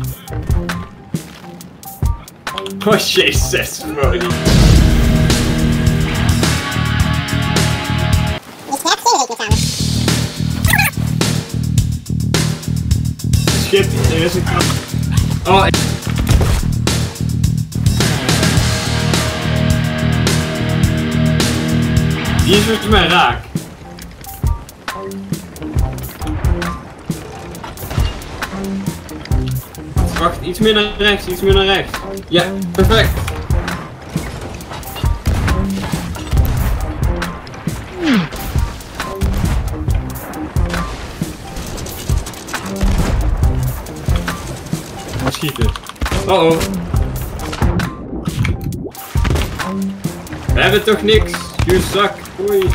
Oh jezus, Moni. Schip, er is een kant. Oh, die is volgens mij raak. Wacht, iets meer naar rechts, iets meer naar rechts. Ja, perfect. Schieten. Oh. We hebben toch niks. Je zak. Oei.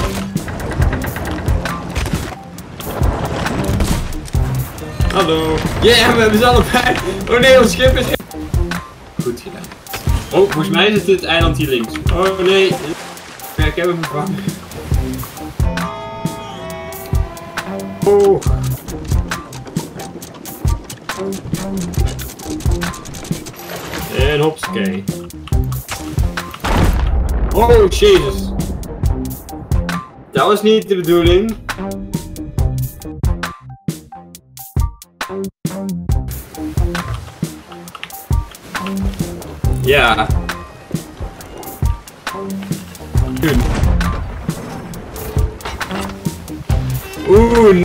Hallo. Yeah, we hebben ze allebei. Oh nee, ons schip is... Goed gedaan. Oh, volgens mij zit dit eiland hier links. Oh nee. Ja, ik heb hem gevangen. Oh. En hopsakee. Oh, jezus. Dat was niet de bedoeling. Ja. Goed. Oeh.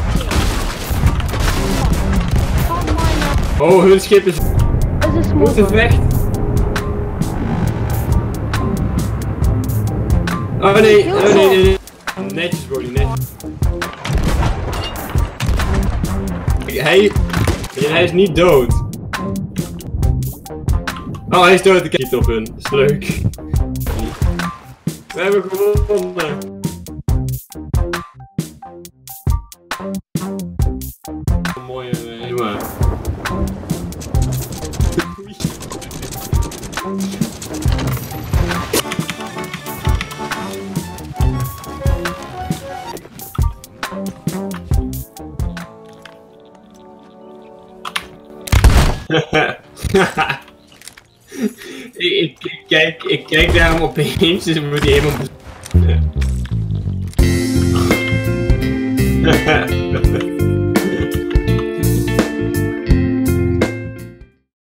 Oh, hun schip is... Moeten vechten. Oh nee, oh nee. Netjes, Bonnie, netjes. Hij is niet dood. Oh, hij is dood, ik heb niet op hun. Dat is leuk. We hebben gewonnen. Mooie, doe maar. ik kijk naar hem opeens, dus moet hij helemaal...